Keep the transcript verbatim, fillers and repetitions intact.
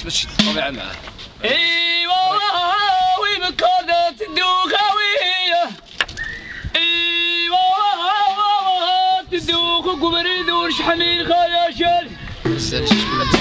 باش باش الطبيعه معاه. ايوا وي بكادت دوخاويه ايوا تدوخ وقمري ذو شحال من خياشل.